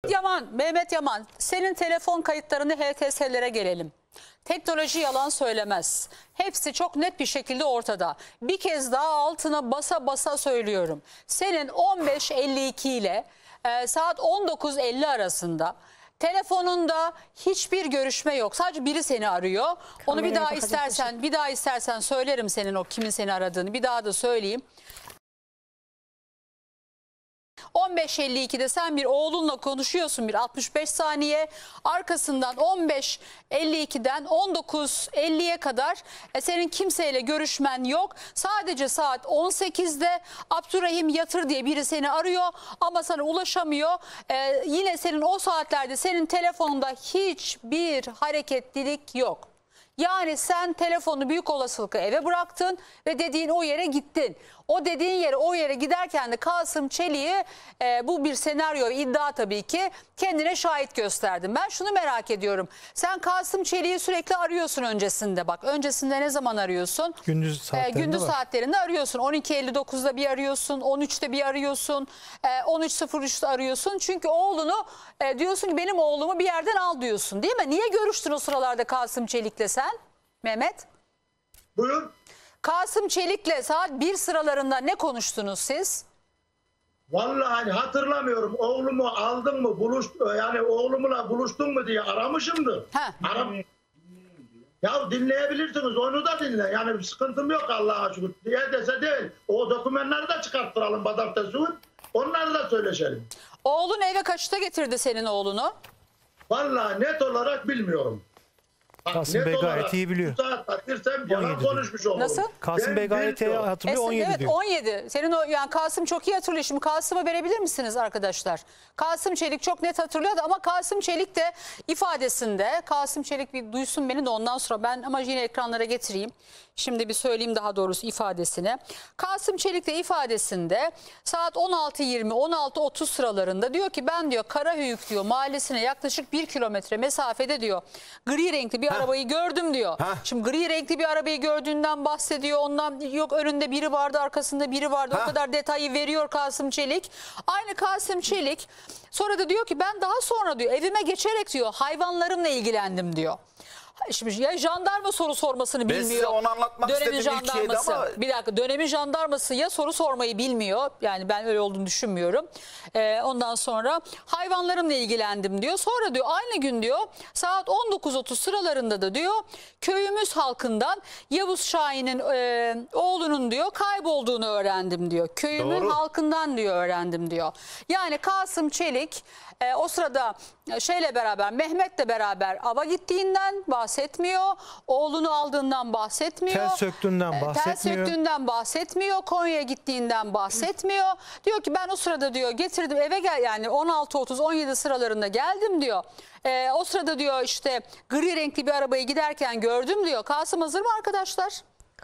Mehmet Yaman, senin telefon kayıtlarını HTS'lere gelelim. Teknoloji yalan söylemez. Hepsi çok net bir şekilde ortada. Bir kez daha altına basa basa söylüyorum. Senin 15.52 ile saat 19.50 arasında telefonunda hiçbir görüşme yok. Sadece biri seni arıyor. Onu bir daha istersen söylerim senin o kimin seni aradığını. Bir daha da söyleyeyim. 15.52'de sen bir oğlunla konuşuyorsun, bir 65 saniye. Arkasından 15.52'den 19.50'ye kadar senin kimseyle görüşmen yok. Sadece saat 18'de Abdurrahim Yatır diye biri seni arıyor ama sana ulaşamıyor. Yine senin o saatlerde senin telefonunda hiçbir hareketlilik yok. Yani sen telefonu büyük olasılıkla eve bıraktın ve dediğin o yere gittin. O dediğin yere, o yere giderken de Kasım Çelik'i bu bir senaryo, iddia tabii ki, kendine şahit gösterdin. Ben şunu merak ediyorum. Sen Kasım Çelik'i sürekli arıyorsun öncesinde. Bak, öncesinde ne zaman arıyorsun? Gündüz saatlerinde arıyorsun. 12.59'da bir arıyorsun, 13'te bir arıyorsun, 13.03'te arıyorsun. Çünkü oğlunu diyorsun ki benim oğlumu bir yerden al diyorsun, değil mi? Niye görüştün o sıralarda Kasım Çelik'le sen Mehmet? Buyur. Kasım Çelik'le saat 1 sıralarında ne konuştunuz siz? Vallahi hatırlamıyorum. Oğlumu aldın mı, yani oğlumla buluştun mu diye aramışımdır. Ya dinleyebilirsiniz, onu da dinle. Yani bir sıkıntım yok Allah'a şükür. Diye dese değil. O dokümanları da çıkarttıralım pazartesi. Onları da söyleşelim. Oğlun eve kaçta getirdi senin oğlunu? Vallahi net olarak bilmiyorum. Kasım Bey gayet iyi biliyor. Konuşmuş olurum. Nasıl? Kasım Bey gayet iyi hatırlıyor, 17 evet, diyor. 17. Senin o, yani Kasım çok iyi hatırlıyor. Şimdi Kasım'ı verebilir misiniz arkadaşlar? Kasım Çelik çok net hatırlıyordu ama Kasım Çelik de ifadesinde, Kasım Çelik bir duysun beni de ondan sonra ben ama yine ekranlara getireyim. Şimdi bir söyleyeyim daha doğrusu ifadesini. Kasım Çelik de ifadesinde saat 16.20 16.30 sıralarında diyor ki ben diyor Karahöyük diyor mahallesine yaklaşık 1 kilometre mesafede diyor gri renkli bir arabayı gördüm diyor. Şimdi gri renkli bir arabayı gördüğünden bahsediyor. Ondan yok önünde biri vardı, arkasında biri vardı. O kadar detayı veriyor Kasım Çelik. Aynı Kasım Çelik sonra da diyor ki ben daha sonra diyor evime geçerek diyor hayvanlarımla ilgilendim diyor. Şimdi ya jandarma soru sormasını bilmiyor. Ben size onu anlatmak dönemin istedim ilk şeyde ama... Bir dakika, dönemin jandarması ya soru sormayı bilmiyor. Yani ben öyle olduğunu düşünmüyorum. Ondan sonra hayvanlarımla ilgilendim diyor. Sonra diyor aynı gün diyor saat 19.30 sıralarında da diyor köyümüz halkından Yavuz Şahin'in oğlunun diyor kaybolduğunu öğrendim diyor. Köyümün halkından diyor öğrendim diyor. Yani Kasım Çelik o sırada şeyle beraber, Mehmet'le beraber ava gittiğinden bahsetmiyor. Oğlunu aldığından bahsetmiyor. Tel söktüğünden bahsetmiyor. Tel söktüğünden bahsetmiyor. Konya'ya gittiğinden bahsetmiyor. Diyor ki ben o sırada diyor getirdim eve gel, yani 16.30 17 sıralarında geldim diyor. O sırada diyor işte gri renkli bir arabayı giderken gördüm diyor. Kasım hazır mı arkadaşlar?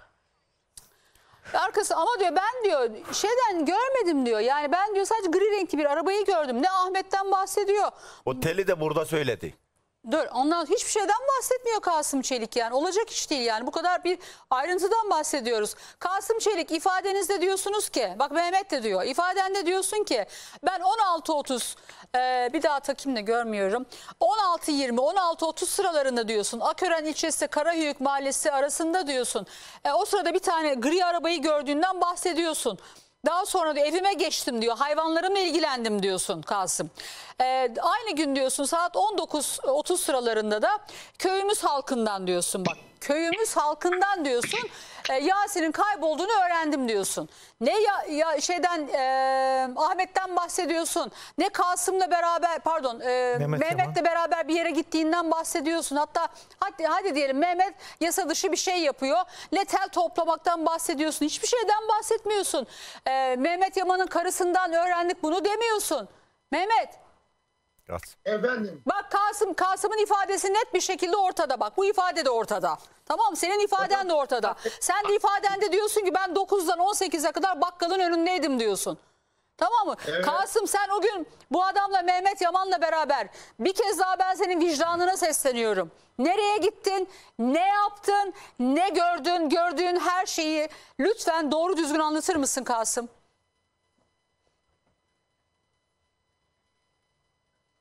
Arkası ama diyor ben diyor şeyden görmedim diyor. Yani ben diyor sadece gri renkli bir arabayı gördüm. Ne Ahmet'ten bahsediyor. O teli de burada söyledi. Dur, ondan hiçbir şeyden bahsetmiyor Kasım Çelik yani. Olacak iş değil yani. Bu kadar bir ayrıntıdan bahsediyoruz. Kasım Çelik ifadenizde diyorsunuz ki, bak Mehmet de diyor. İfadende diyorsun ki ben 16.30 bir daha takayım da görmüyorum. 16.20 16.30 sıralarında diyorsun. Akören ilçesi Karahöyük mahallesi arasında diyorsun. O sırada bir tane gri arabayı gördüğünden bahsediyorsun. Daha sonra diyor evime geçtim diyor. Hayvanlarımla ilgilendim diyorsun Kasım. Aynı gün diyorsun saat 19.30 sıralarında da köyümüz halkından diyorsun. Bak köyümüz halkından diyorsun. Yasin'in kaybolduğunu öğrendim diyorsun. Ne Ahmet'ten bahsediyorsun. Ne Kasım'la beraber Mehmet'le beraber bir yere gittiğinden bahsediyorsun. Hatta hadi diyelim Mehmet yasa dışı bir şey yapıyor. Ne tel toplamaktan bahsediyorsun. Hiçbir şeyden bahsetmiyorsun. Mehmet Yaman'ın karısından öğrendik bunu demiyorsun. Mehmet. Efendim. Bak Kasım'ın ifadesi net bir şekilde ortada bak. Bu ifade de ortada. Tamam, senin ifaden de ortada. Sen de ifadende diyorsun ki ben 9'dan 18'e kadar bakkalın önündeydim diyorsun. Tamam mı? Evet. Kasım sen o gün bu adamla Mehmet Yaman'la beraber bir kez daha ben senin vicdanına sesleniyorum. Nereye gittin? Ne yaptın? Ne gördün? Gördüğün her şeyi lütfen doğru düzgün anlatır mısın Kasım?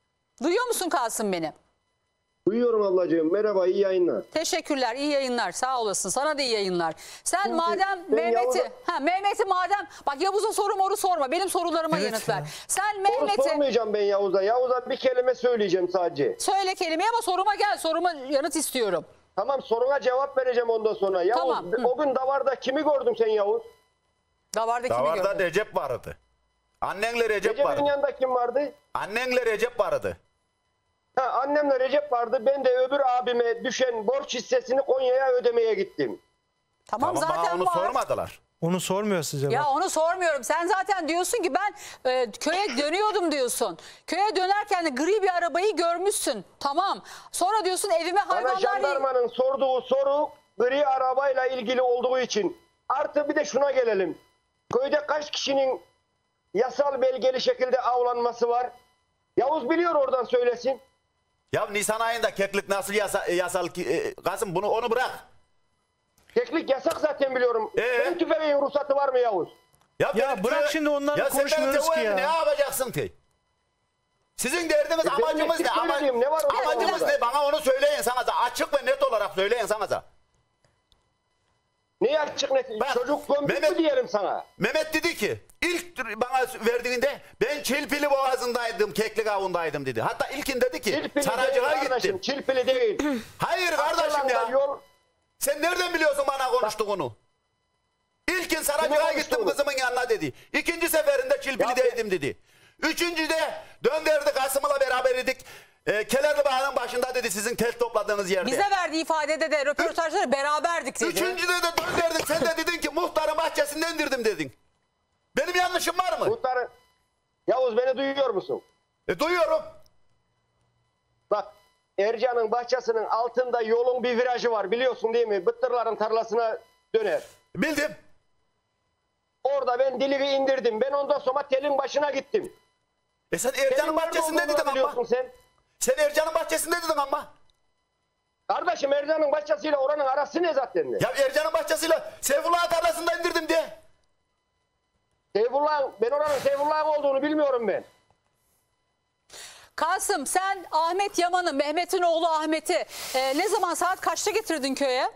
Duyuyor musun Kasım beni? Duyuyorum ablacığım. Merhaba, iyi yayınlar. Teşekkürler, iyi yayınlar, sağ olasın. Sana da iyi yayınlar. Sen Şimdi madem ben Mehmet'i madem, bak Yavuz'a soru sorma, benim sorularıma Evet yanıt ya. ver. Sen Soru Mehmet'i sormayacağım ben Yavuz'a. Yavuz'a bir kelime söyleyeceğim sadece. söyle kelimeyi ama soruma gel, soruma yanıt istiyorum. Tamam, soruna cevap vereceğim ondan sonra. Yavuz, Tamam, hı. o gün davarda kimi gördün sen Yavuz? Davarda kimi Davarda gördün? Recep vardı. Annenle Recep Recep'in vardı. yanında kim vardı? Annenle Recep vardı. Ha, annemle Recep vardı. Ben de öbür abime düşen borç hissesini Konya'ya ödemeye gittim. Tamam, Ama bana zaten onu var. sormadılar. Onu sormuyor size. Ya bak. onu sormuyorum. Sen zaten diyorsun ki ben köye dönüyordum diyorsun. Köye dönerken de gri bir arabayı görmüşsün. Tamam. Sonra diyorsun evime Bana hayvanlar... jandarmanın sorduğu soru gri arabayla ilgili olduğu için. Artı bir de şuna gelelim. Köyde kaç kişinin yasal belgeli şekilde avlanması var? Yavuz biliyor, oradan söylesin. Ya Nisan ayında keklik nasıl yasal ki? Kasım onu bırak. Keklik yasak zaten biliyorum. Benim tüfeğin ruhsatı var mı Yavuz? Ya benim bırak tüfe- şimdi onları Ya sen konuşmuyoruz benim ki tüfeğimi ya. Ne yapacaksın ki? Sizin derdiniz, benim amacımız ne? eksik söylediğim ne var orada? Amacımız ne? Bana onu söyleyin sana da. Açık ve net olarak söyleyin sana da. Neyi açık net? Bak, Çocuk gömdük Mehmet- mü diyelim sana? Mehmet dedi ki ilk bana verdiğinde ben Çilpili Boğazı'ndaydım, Keklik Avı'ndaydım dedi. Hatta ilkin dedi ki Çilpili değil Saraycık'a kardeşim, gittim. Çilpili değil. Hayır kardeşim Arkalarında ya. Yol, Sen nereden biliyorsun bana konuştuğunu? İlkin Saraycık'a Kimi gittim konuştuğunu? kızımın yanına dedi. İkinci seferinde Çilpili'deydim dedi. Üçüncüde döndürdü Kasım'la beraber idik. Kelerli Bağı'nın başında dedi sizin tel topladığınız yerde. Bize verdiği ifadede de röportajda da beraberdik dedi. Üçüncüde de döndürdün sen de dedin ki muhtarın bahçesinden indirdim dedin. Benim yanlışım var mı? muhtarı... Yavuz, beni duyuyor musun? Duyuyorum. Bak, Ercan'ın bahçesinin altında yolun bir virajı var, biliyorsun değil mi? Bıttırların tarlasına döner. Bildim. Orada ben dilivi indirdim. Ben ondan sonra telin başına gittim. Sen Telin Ercan'ın nerede bahçesinde olduğunu dedin biliyorsun ama. sen. Sen Ercan'ın bahçesinde dedin ama. Kardeşim, Ercan'ın bahçesiyle oranın arası ne zaten? Ya Ercan'ın bahçesiyle Seyfullah tarlasında indirdim diye. Ben oranın Seyfullah'ın olduğunu bilmiyorum ben. Kasım, sen Ahmet Yaman'ı, Mehmet'in oğlu Ahmet'i ne zaman, saat kaçta getirdin köye?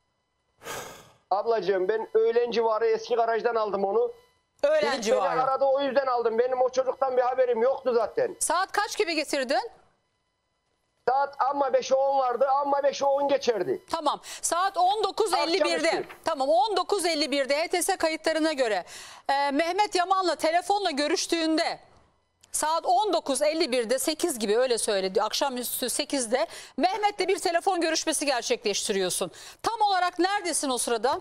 Ablacığım, ben öğlen civarı eski garajdan aldım onu. Öğlen Beni civarı. aradı, o yüzden aldım. Benim o çocuktan bir haberim yoktu zaten. Saat kaç gibi getirdin? Saat amma 5'e 10 vardı, amma 5'e 10 geçerdi. Tamam. Saat 19.51'de. Akşamüstü. Tamam, 19.51'de HTS kayıtlarına göre Mehmet Yaman'la telefonla görüştüğünde saat 19.51'de 8 gibi öyle söyledi. Akşamüstü 8'de Mehmet'le bir telefon görüşmesi gerçekleştiriyorsun. Tam olarak neredesin o sırada?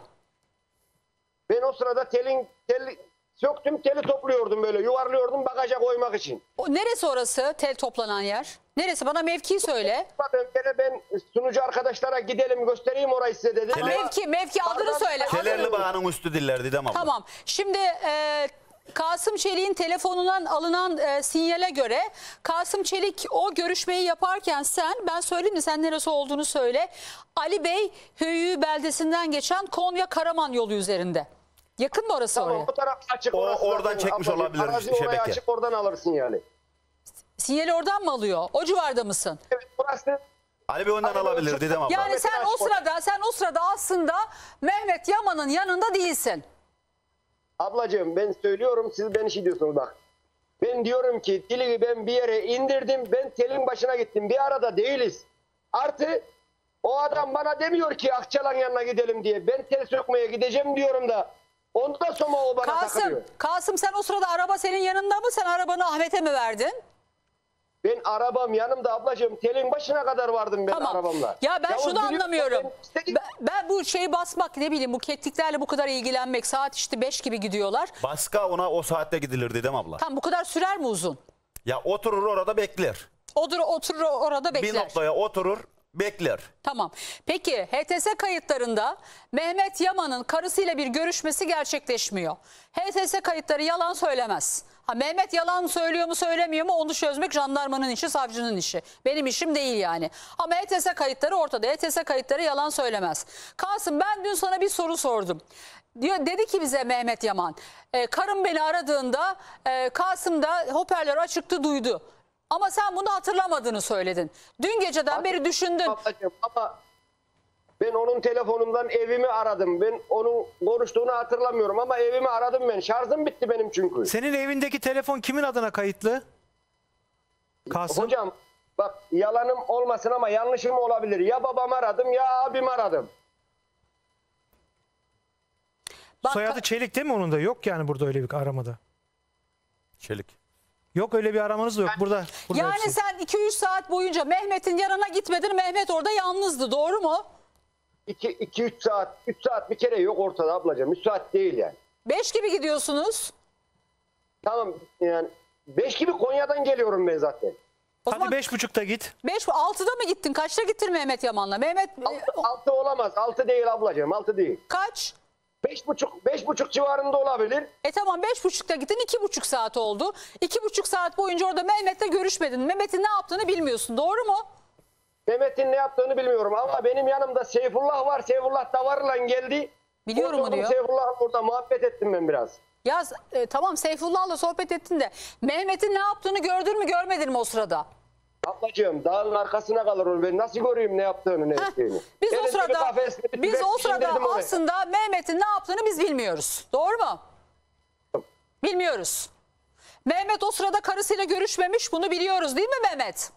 Ben o sırada söktüm, teli topluyordum, böyle yuvarlıyordum bagaja koymak için. O, neresi orası tel toplanan yer? Neresi? Bana mevki söyle. Bakın, ben sunucu arkadaşlara gidelim göstereyim orayı size dedim. Ha, mevki adını söyle. Kelerli Bağı'nın üstü diller dedim abla. Tamam. Şimdi Kasım Çelik'in telefonundan alınan sinyale göre Kasım Çelik o görüşmeyi yaparken ben söyleyeyim mi, sen neresi olduğunu söyle. Ali Bey Höyü beldesinden geçen Konya Karaman yolu üzerinde. Yakın mı orası Tamam, oraya? bu taraf açık. O orası oradan zaten çekmiş ablacığım. olabilir Arazi oraya şebeke. açık, oradan alırsın yani. Sinyali oradan mı alıyor? O civarda mısın? Evet, burası. Ali Bey ondan Ali Bey alabilir çok- dedim abla. Yani Ahmet'in sen o sırada aslında Mehmet Yaman'ın yanında değilsin. Ablacığım, ben söylüyorum, siz beni şey diyorsunuz bak. Ben diyorum ki dili ben bir yere indirdim, ben telin başına gittim, bir arada değiliz. Artı o adam bana demiyor ki Akçalan yanına gidelim diye. Ben tel sökmeye gideceğim diyorum da ondan sonra o bana takılıyor. Kasım, sen o sırada araba senin yanında mı? Sen arabanı Ahmet'e mi verdin? Ben arabam yanımda ablacığım, telin başına kadar vardım ben arabamla. Ya ben Yavuz şunu biliyor, anlamıyorum. ben istedim. Ben bu şeyi basmak, ne bileyim, bu kekliklerle bu kadar ilgilenmek, saat işte 5 gibi gidiyorlar. Baska ona o saatte gidilir dedim abla. Tam bu kadar sürer mi uzun? Ya oturur orada bekler. Oturur orada bekler. Bir noktaya oturur bekler. Tamam. Peki HTS kayıtlarında Mehmet Yaman'ın karısıyla bir görüşmesi gerçekleşmiyor. HTS kayıtları yalan söylemez. Mehmet yalan söylüyor mu söylemiyor mu onu çözmek jandarmanın işi, savcının işi. Benim işim değil yani. Ama HTS kayıtları ortada. HTS kayıtları yalan söylemez. Kasım, ben dün sana bir soru sordum. Dedi ki bize Mehmet Yaman, karım beni aradığında Kasım da hoparlör açıktı, duydu. Ama sen bunu hatırlamadığını söyledin. Dün geceden beri düşündün. Ablacığım, ama ben onun telefonundan evimi aradım. Ben onun konuştuğunu hatırlamıyorum ama evimi aradım ben. Şarjım bitti benim çünkü. Senin evindeki telefon kimin adına kayıtlı? Kasım. Hocam bak, yalanım olmasın ama yanlışım olabilir. Ya babamı aradım ya abimi aradım. Bak, Soyadı Çelik değil mi onun da? Yok yani burada öyle bir aramada. Çelik. Yok öyle bir aramanız da yok. Burada yani hepsi. sen 2-3 saat boyunca Mehmet'in yanına gitmedin. Mehmet orada yalnızdı. Doğru mu? 2-3 saat. 3 saat bir kere yok ortada ablacığım. 3 saat değil yani. 5 gibi gidiyorsunuz. Tamam yani 5 gibi Konya'dan geliyorum ben zaten. O Hadi zaman 5.30'da git. 6'da mı gittin? Kaçta gittin Mehmet Yaman'la? Mehmet 6 olamaz. 6 değil ablacığım. 6 değil. kaç? 5,5 civarında olabilir. Tamam 5.30'da gittin, 2,5 saat oldu. 2,5 saat boyunca orada Mehmet'le görüşmedin. Mehmet'in ne yaptığını bilmiyorsun. Doğru mu? Mehmet'in ne yaptığını bilmiyorum ama benim yanımda Seyfullah var. Seyfullah davarla geldi. Biliyorum mu Oturdum, diyor. Seyfullah'la orada muhabbet ettim ben biraz. Yaz tamam Seyfullah'la sohbet ettin de Mehmet'in ne yaptığını gördün mü görmedin mi o sırada? Ablacığım dağın arkasına kalır o. Ben nasıl göreyim ne yaptığını ne ettiğini. Biz o Elinde bir sırada kafes, bir biz o tüfek sırada indirdim oraya. aslında Mehmet'in ne yaptığını biz bilmiyoruz. Doğru mu? Bilmiyoruz. Mehmet o sırada karısıyla görüşmemiş, bunu biliyoruz değil mi Mehmet?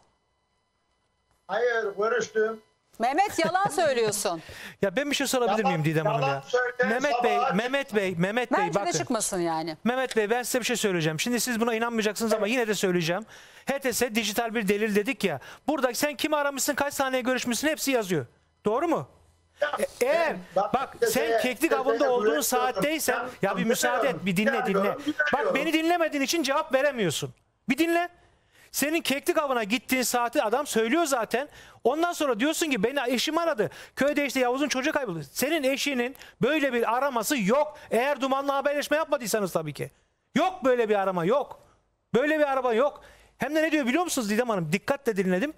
Hayır, görüştüm. Mehmet yalan söylüyorsun. Ya ben bir şey sorabilir miyim Didem Hanım yalan ya? söyle, Mehmet Bey, sabah- Mehmet Bey Bence de bakın. çıkmasın yani. Mehmet Bey ben size bir şey söyleyeceğim. Şimdi siz buna inanmayacaksınız ama yine de söyleyeceğim. HTS dijital bir delil dedik ya. Burada sen kimi aramışsın, kaç saniye görüşmüşsün hepsi yazıyor. Doğru mu? Eğer bak sen keklik avında olduğun saatteysen ya bir müsaade et, bir dinle. Bak beni dinlemediğin için cevap veremiyorsun. Bir dinle. Senin keklik avına gittiğin saati adam söylüyor zaten. Ondan sonra diyorsun ki beni eşim aradı. Köyde işte Yavuz'un çocuğu kayboldu. Senin eşinin böyle bir araması yok. Eğer Duman'la haberleşme yapmadıysanız tabii ki. Yok böyle bir arama, yok. Böyle bir araba yok. Hem de ne diyor biliyor musunuz Didem Hanım? Dikkatle dinledim.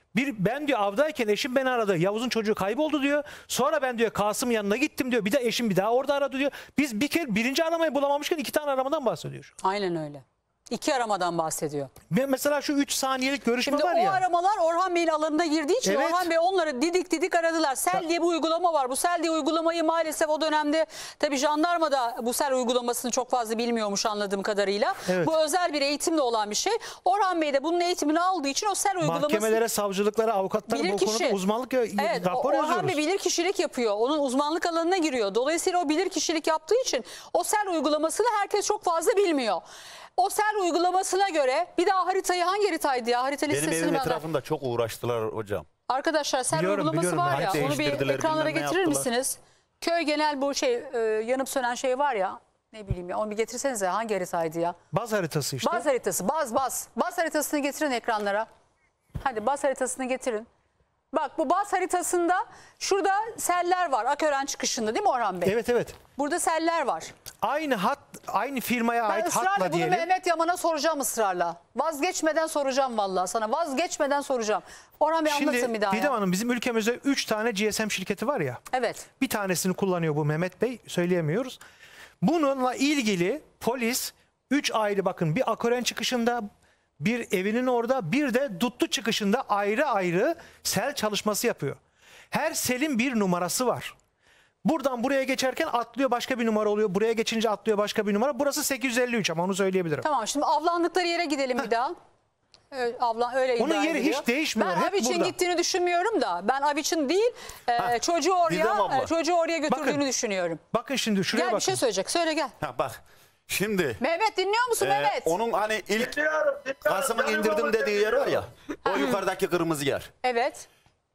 Ben diyor avdayken eşim beni aradı. Yavuz'un çocuğu kayboldu diyor. Sonra ben diyor Kasım'ın yanına gittim diyor. Bir de eşim bir daha orada aradı diyor. Biz birinci aramayı bulamamışken 2 tane aramadan bahsediyor. Aynen öyle. 2 aramadan bahsediyor. Mesela şu 3 saniyelik görüşme Şimdi var o ya. aramalar Orhan Bey'in alanına girdiği için Evet. Orhan Bey onları didik aradılar. Sel diye bir uygulama var. Bu Sel diye uygulamayı maalesef o dönemde tabii jandarma da bu Sel uygulamasını çok fazla bilmiyormuş anladığım kadarıyla. Evet. Bu özel bir eğitimle olan bir şey. Orhan Bey de bunun eğitimini aldığı için o Sel uygulaması... Mahkemelere, savcılıklara, avukatlara bu Bilirkişi. konuda uzmanlık Evet, rapor Orhan yazıyoruz. Bey bilir kişilik yapıyor. Onun uzmanlık alanına giriyor. Dolayısıyla o bilir kişilik yaptığı için o Sel uygulamasını herkes çok fazla bilmiyor. O Sel uygulamasına göre bir daha haritayı hangi haritaydı ya? Harita Benim listesini evimin ben... etrafında çok uğraştılar hocam. Arkadaşlar Sel Biliyorum, uygulaması biliyorum. var ya Harita onu bir değiştirdiler, ekranlara bilmem ne getirir yaptılar. misiniz? Köy genel bu yanıp sönen şey var ya ne bileyim ya onu bir getirsenize hangi haritaydı ya? Baz haritası işte. Baz haritası baz haritasını getirin ekranlara. Hadi baz haritasını getirin. Bak bu baz haritasında şurada seller var Akören çıkışında değil mi Orhan Bey? Evet. Burada seller var. Aynı hat, aynı firmaya Ben ait ısrarla hatla bunu diyelim. Mehmet Yaman'a soracağım ısrarla. Vazgeçmeden soracağım vallahi sana. Vazgeçmeden soracağım. Orhan Bey anlatın bir daha Didem ya. Hanım bizim ülkemizde 3 tane GSM şirketi var ya. Evet. Bir tanesini kullanıyor bu Mehmet Bey. Söyleyemiyoruz. Bununla ilgili polis 3 ayrı bakın bir Akören çıkışında bir evinin orada bir de Dutlu çıkışında ayrı ayrı sel çalışması yapıyor. Her selin bir numarası var. Buradan buraya geçerken atlıyor başka bir numara oluyor. Buraya geçince atlıyor başka bir numara. Burası 853 ama onu söyleyebilirim. Tamam şimdi avlandıkları yere gidelim bir daha. Öyle Onun iddia yeri ediliyor. hiç değişmiyor, Ben hep Abiç'in burada. gittiğini düşünmüyorum da. Ben Abiç'in değil çocuğu Didem abla. oraya götürdüğünü Bakın, düşünüyorum. Bakın şimdi şuraya Gel bakın. bir şey söyleyecek. Söyle gel. Ha bak şimdi Mehmet dinliyor musun Mehmet? onun hani ilk Dinliyorum. Kasım'ın Canım indirdim babacığım, dediği yer var ya. dinliyorum. O yukarıdaki kırmızı yer. Evet.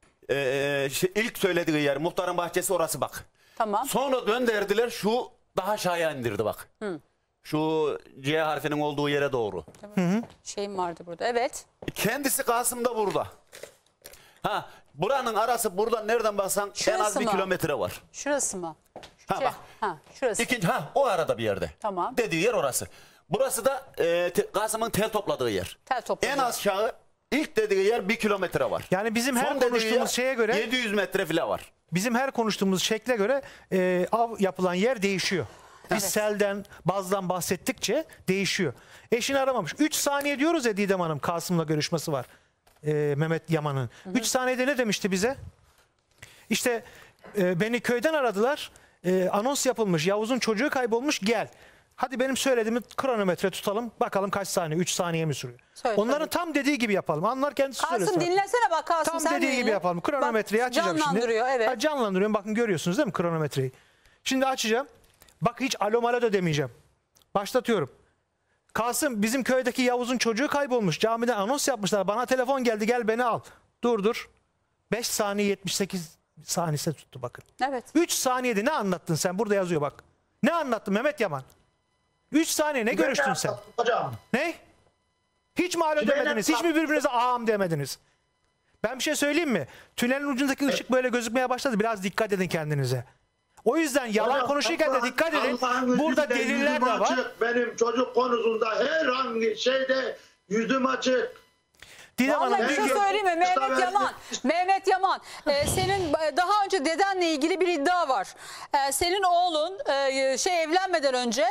İlk söylediği yer muhtarın bahçesi orası bak. Tamam. Sonra döndürdüler şu daha aşağıya indirdi bak. Şu C harfinin olduğu yere doğru. Şeyim vardı burada. Evet. Kendisi Kasım da burada. Ha buranın arası buradan nereden baksan en Şurası az 1 mı? kilometre var. Şurası mı? Ha bak. Şurası. O arada bir yerde. Tamam. Dediği yer orası. Burası da Kasım'ın tel topladığı yer. Tel topladığı En yer. aşağı ilk dediği yer 1 kilometre var. Yani bizim her Son dediği konuştuğumuz yer şeye göre 700 metre falan var. bizim her konuştuğumuz şekle göre av yapılan yer değişiyor. Biz selden, bazdan bahsettikçe değişiyor. Eşini aramamış. 3 saniye diyoruz ya Didem Hanım, Kasım'la görüşmesi var. Mehmet Yaman'ın. 3 saniyede ne demişti bize? İşte beni köyden aradılar. Anons yapılmış. Yavuz'un çocuğu kaybolmuş, gel. Hadi benim söylediğimi kronometre tutalım. Bakalım kaç saniye? 3 saniye mi sürüyor? Söyle, Onların tam dediği gibi yapalım. Anlar kendisi söylesin. Kasım dinlesene bak Kasım. Tam sen dediği dinle. gibi yapalım. Kronometreyi Bak, açacağım şimdi. canlandırıyor, evet. Ha, canlandırıyorum. Bakın görüyorsunuz değil mi kronometreyi? Şimdi açacağım. Bak hiç alo malo da demeyeceğim. Başlatıyorum. Kasım, bizim köydeki Yavuz'un çocuğu kaybolmuş. Camiden anons yapmışlar. Bana telefon geldi, gel beni al. Dur. 5 saniye 78 saniyesi tuttu bakın. Evet. 3 saniyede ne anlattın sen? Burada yazıyor bak. Ne anlattın Mehmet Yaman? 3 saniye ne görüştün sen? Hocam. Ne? Hiç mi alo demediniz? Hiç mi birbirinize ağam demediniz? Ben bir şey söyleyeyim mi? Tünelin ucundaki ışık böyle gözükmeye başladı. Biraz dikkat edin kendinize. O yüzden yalan Hocam, konuşurken de dikkat edin. Allah'ın Burada izniyle deliller yüzüm de var. açık. Benim çocuk konusunda herhangi şeyde yüzüm açık. Didem Hanım, Vallahi bir şey Peki, söyleyeyim mi? kısa Mehmet versin. Yaman. Mehmet Yaman. Senin daha önce dedenle ilgili bir iddia var. Senin oğlun evlenmeden önce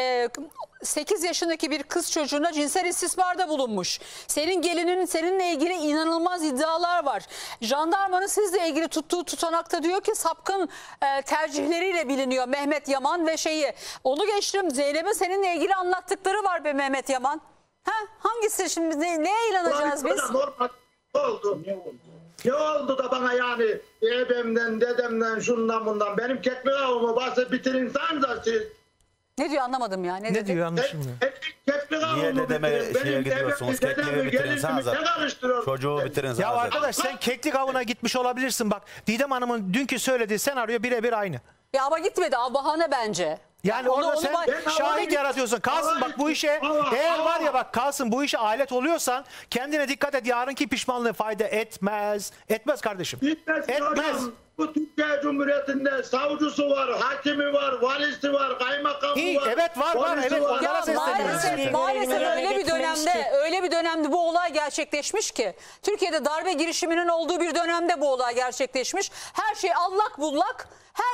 8 yaşındaki bir kız çocuğuna cinsel istismarda bulunmuş. Senin gelinin seninle ilgili inanılmaz iddialar var. Jandarmanın sizle ilgili tuttuğu tutanakta diyor ki sapkın tercihleriyle biliniyor Mehmet Yaman ve onu geçtim, Zeynep'in seninle ilgili anlattıkları var be Mehmet Yaman. Hangisi şimdi neye inanacağız biz? Normal oldu. Ne oldu da bana yani ebemden, dedemden, şundan bundan. Benim keklik avımı basıp bitirin sanırsa siz. Ne diyor anlamadım ya. ne diyor anlaşılmıyor. Niye dedeme şeye gidiyorsunuz? Kekliği bitirin sanıza. Çocuğu bitirin Ya sanıza. arkadaş sen keklik avına gitmiş olabilirsin bak. Didem Hanım'ın dünkü söylediği senaryo birebir aynı. Ya ama gitmedi. Bahane bence. Yani Onu- orada onu sen ben- şahit yaratıyorsun. Kasım bak bu işe eğer var ya bak Kasım bu işe alet oluyorsan kendine dikkat et. Yarınki pişmanlığı fayda etmez. Etmez kardeşim. Etmez. Bu Türkiye Cumhuriyeti'nde savcısı var, hakimi var, valisi var, kaymakamı İyi, var. evet, var, polisi evet, var. onlara Ya sesleniyoruz. maalesef Görevini öyle bir dönemde bu olay gerçekleşmiş ki Türkiye'de darbe girişiminin olduğu bir dönemde bu olay gerçekleşmiş. Her şey allak bullak.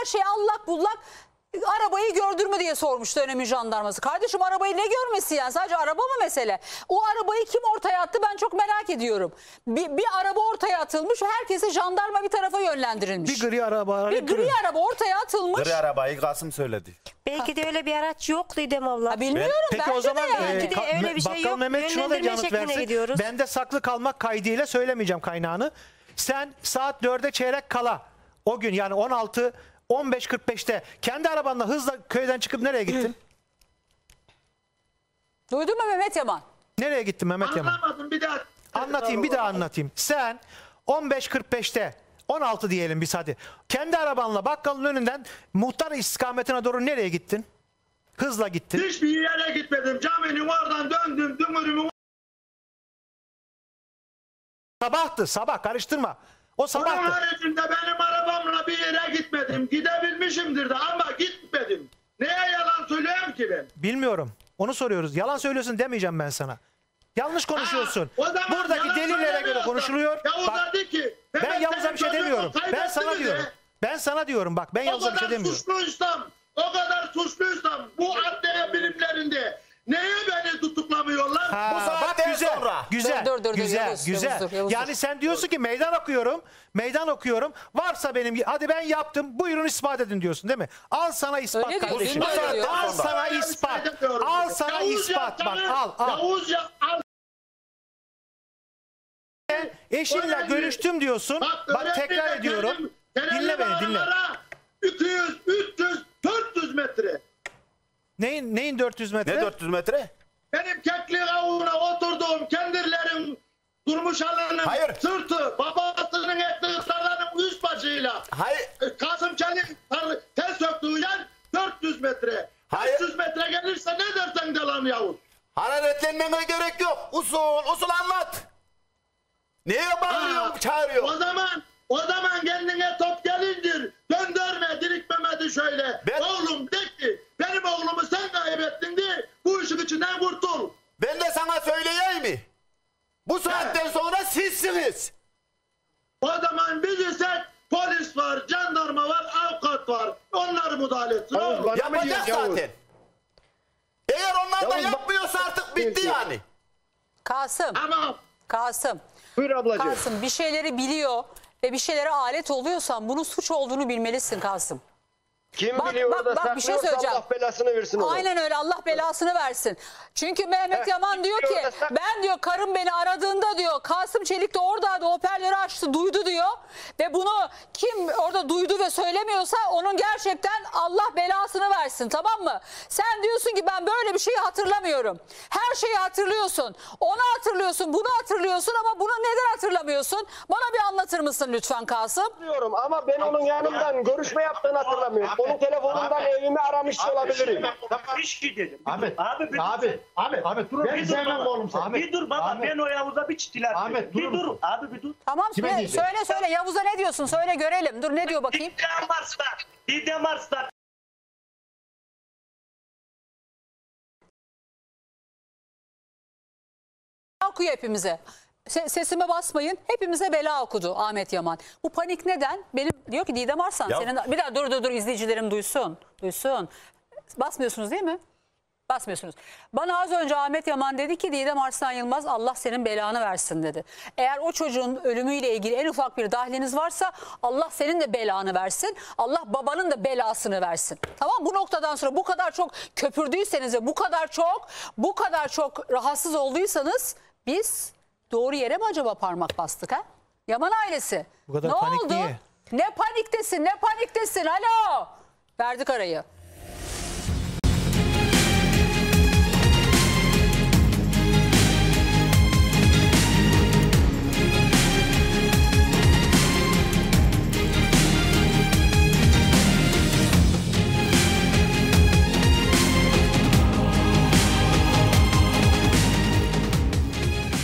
Arabayı gördün mü diye sormuş dönemin jandarması. Kardeşim arabayı ne görmesi yani? Sadece araba mı mesele? O arabayı kim ortaya attı ben çok merak ediyorum. Bir araba ortaya atılmış. Herkese jandarma bir tarafa yönlendirilmiş. Bir gri araba. Bir gri araba ortaya atılmış. Gri arabayı Kasım söyledi. Belki de öyle bir araç yok Didem abla. Ha, bilmiyorum Peki bence o zaman de yani. Belki de öyle bir şey Bakkal yok. Mehmet şuna da Yönlendirme yanıt şekline versin. gidiyoruz. Ben de saklı kalmak kaydıyla söylemeyeceğim kaynağını. Sen saat 4'e çeyrek kala o gün yani 15.45'te kendi arabanla hızla köyden çıkıp nereye gittin? Duydun mu Mehmet Yaman? Nereye gittin Mehmet Yaman? Anlamadım bir daha. Bir daha anlatayım. Sen 15.45'te 16 diyelim biz hadi. Kendi arabanla bakkalın önünden muhtar istikametine doğru nereye gittin? Hızla gittin. Hiçbir yere gitmedim. Caminin oradan döndüm. Dümürümün Sabahtı sabah karıştırma. O Onun sabahtı. haricinde benim arabamla bir yere gitmedim. Gidebilmişimdir de ama gitmedim. Neye yalan söylüyorum ki ben? Bilmiyorum. Onu soruyoruz. Yalan söylüyorsun demeyeceğim ben sana. Yanlış konuşuyorsun. O zaman Buradaki yalan delillere göre söylemiyorsan, konuşuluyor. Yavuz Bak, dedi ki, ben Mehmet Yavuz'a senin bir şey çocuğunu demiyorum. Ben sana kaybettiniz diyorum. de, Ben sana diyorum bak. Ben O Yavuz'a bir şey kadar demiyorum. o kadar suçluysam bu adliye bilimlerinde neye beni tutuklamıyorlar? Ha, Bu saatten bak güzel. sonra. Güzel. Dur, güzel. Yavuz, güzel. Yavuz, Yavuz. Yani sen diyorsun ki meydan okuyorum. Varsa benim hadi ben yaptım. Buyurun ispat edin diyorsun değil mi? Al sana ispat Öyle diyor, kardeşim. öyle diyor. Al sana Ben ispat. bir şey demiyorum. Al sana Yavuz ispat. Bak yaptı, al. Yavuz al. Eşinle görüştüm diyorsun. Bak öyle tekrar bir de ediyorum. benim Dinle beni dinle. bağlara 200, 300, 400 metre. Neyin 400 metre? Ne 400 metre? Benim keklik avına oturduğum kendilerin durmuş halının Hayır. sırtı babasının ettiği tarlanın üst başıyla Hayır. Kasım Çelik tel söktüğü yer 400 metre. Hayır. 400 metre gelirse ne dersen de lan Yavuz. Hararetlenmeme gerek yok. Usul anlat. Neye bağırıyorsun, çağırıyorsun? O zaman kendine top gelindir. Döndürme, dirikmemedi şöyle. Ben- Oğlum de ki benim oğlumu sen kaybettin de bu işin içinden kurtul. Ben de sana söyleyeyim mi? Bu saatten sonra sizsiniz. O zaman biz ise polis var, jandarma var, avukat var. Onlar müdahale etsin. oğlum. Yapacak zaten. Eğer onlar da Yavuz, yapmıyorsa artık bitti yani. Kasım. Ama Kasım. Buyur ablacığım. Kasım, bir şeyleri biliyor ve bir şeylere alet oluyorsan bunun suç olduğunu bilmelisin Kasım. Kim Bak, biliyor bak, da bak, bir şey saklıyorsa söyleyeceğim. Allah belasını versin onu. Aynen öyle, Allah belasını versin. Çünkü Mehmet Heh, Yaman diyor ki biliyor da ben diyor karım beni aradığında diyor Kasım Çelik de oradaydı, hoparlörü açtı, duydu diyor. Ve bunu kim orada duydu ve söylemiyorsa onun gerçekten Allah belasını versin, tamam mı? Sen diyorsun ki ben böyle bir şeyi hatırlamıyorum. Her şeyi hatırlıyorsun. Onu hatırlıyorsun, bunu hatırlıyorsun ama bunu neden hatırlamıyorsun? Bana bir anlatır mısın lütfen Kasım? Hatırlıyorum ama ben onun yanından görüşme yaptığını hatırlamıyorum. Onun telefonundan evimi aramış olabilirim. İş ki dedim. Ahmet, Abi bir Ahmet dur. ben bir dur sevmem baba. oğlum seni. Ahmet, Bir dur baba, Ahmet. ben o Yavuz'a bir çitiler. Ahmet, Bir durur dur musun? abi, bir dur. Tamam, Kime diyeceğim? söyle Yavuz'a ne diyorsun, söyle görelim. Dur, ne diyor bakayım? Didem Arslan. Okuyor hepimize. Sesime basmayın. Hepimize bela okudu Ahmet Yaman. Bu panik neden? Benim diyor ki Didem Arslan Ya- senin bir daha dur izleyicilerim duysun. Duysun. Basmıyorsunuz değil mi? Basmıyorsunuz. Bana az önce Ahmet Yaman dedi ki Didem Arslan Yılmaz Allah senin belanı versin dedi. Eğer o çocuğun ölümüyle ilgili en ufak bir dahliniz varsa Allah senin de belanı versin. Allah babanın da belasını versin. Tamam, bu noktadan sonra bu kadar çok köpürdüyseniz ve bu kadar çok rahatsız olduysanız biz doğru yere mi acaba parmak bastık ha? Yaman ailesi. Bu kadar ne panik oldu? niye? Ne paniktesin? Alo. Verdik arayı.